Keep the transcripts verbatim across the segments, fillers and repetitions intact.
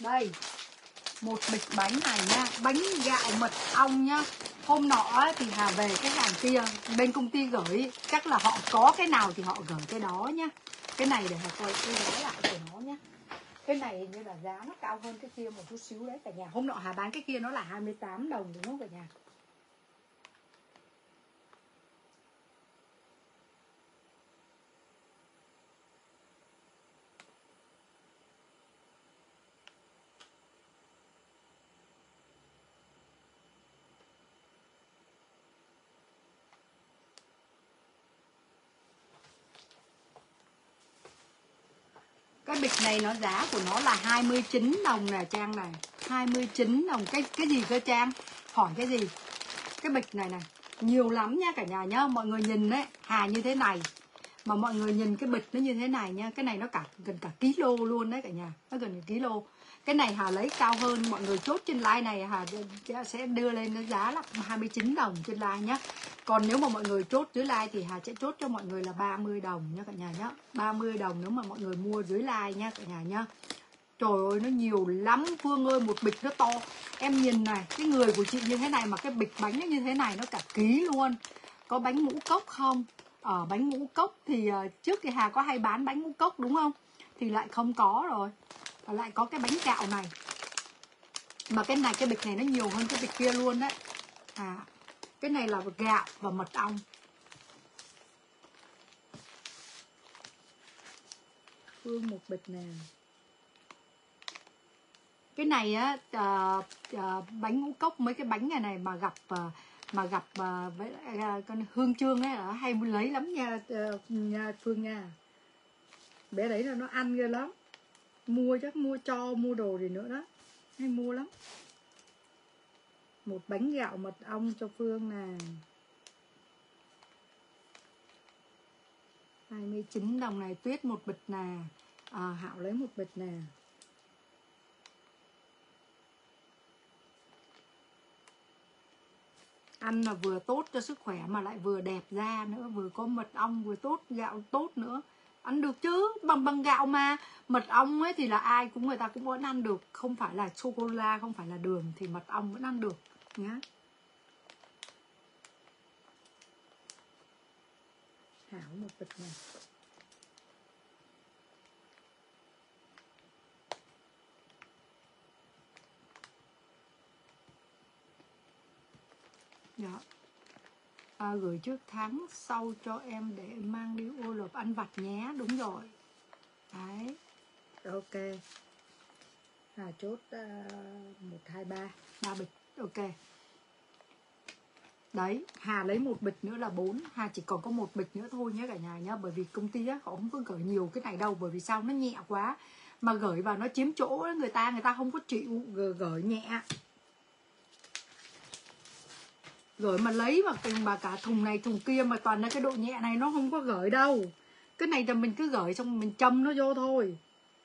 Đây, một bịch bánh này nha, bánh gạo mật ong nhá. Hôm nọ ấy, thì Hà về cái hàng kia, bên công ty gửi, chắc là họ có cái nào thì họ gửi cái đó nhá. Cái này để Hà coi cái giá lại của nó nhá. Cái này như là giá nó cao hơn cái kia một chút xíu đấy cả nhà. Hôm nọ Hà bán cái kia nó là hai mươi tám đồng đúng không cả nhà? Cái bịch này nó giá của nó là hai mươi chín đồng nè Trang này. hai mươi chín đồng. Cái cái gì cơ Trang? Hỏi cái gì? Cái bịch này này nhiều lắm nha cả nhà nhá. Mọi người nhìn đấy, Hà như thế này mà mọi người nhìn cái bịch nó như thế này nha. Cái này nó cả gần cả kilo luôn đấy cả nhà. Nó gần cả kilo. Cái này Hà lấy cao hơn. Mọi người chốt trên like này Hà sẽ đưa lên nó giá là hai mươi chín đồng trên like nhá. Còn nếu mà mọi người chốt dưới like thì Hà sẽ chốt cho mọi người là ba mươi đồng nha cả nhà nhá. ba mươi đồng nếu mà mọi người mua dưới like nha cả nhà nhá. Trời ơi nó nhiều lắm Phương ơi, một bịch nó to. Em nhìn này, cái người của chị như thế này mà cái bịch bánh nó như thế này nó cả ký luôn. Có bánh ngũ cốc không? Ở bánh ngũ cốc thì uh, trước thì Hà có hay bán bánh ngũ cốc đúng không? Thì lại không có rồi. Và lại có cái bánh gạo này. Mà cái này cái bịch này nó nhiều hơn cái bịch kia luôn đấy. À, cái này là gạo và mật ong. Phương một bịch nè. Cái này á à, à, bánh ngũ cốc mấy cái bánh này này mà gặp à, mà gặp à, với à, con Hương Trương ấy là hay lấy lắm nha, à, nha Phương nha. Bé đấy là nó ăn ghê lắm. Mua chắc mua cho mua đồ gì nữa đó. Hay mua lắm. Một bánh gạo mật ong cho Phương nè. hai mươi chín đồng này, Tuyết một bịch nè. À, Hạo lấy một bịch nè. Ăn là vừa tốt cho sức khỏe mà lại vừa đẹp da nữa, vừa có mật ong, vừa tốt, gạo tốt nữa. Ăn được chứ, bằng bằng gạo mà. Mật ong ấy thì là ai cũng người ta cũng vẫn ăn được, không phải là sô cô la, không phải là đường thì mật ong vẫn ăn được nhá. Hảo một bịch này. Đó. À, gửi trước tháng sau cho em để mang đi ô lộp ăn vặt nhé. Đúng rồi. Đấy. Ok. À, chốt một, hai, ba. ba bịch. Ok. Đấy. Hà lấy một bịch nữa là bốn. Hà chỉ còn có một bịch nữa thôi nhé cả nhà nhé. Bởi vì công ty á, họ không có gửi nhiều cái này đâu. Bởi vì sao? Nó nhẹ quá. Mà gửi vào nó chiếm chỗ người ta. Người ta không có chịu gửi nhẹ. Gửi mà lấy mà, mà cả thùng này thùng kia mà toàn là cái độ nhẹ này nó không có gửi đâu. Cái này là mình cứ gửi xong mình châm nó vô thôi.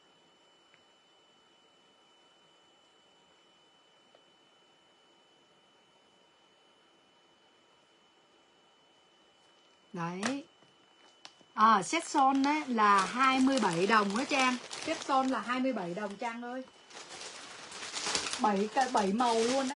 Đấy. À, set son đấy là hai mươi bảy đồng đó Trang. Set son là hai mươi bảy đồng Trang ơi. bảy, bảy màu luôn đó.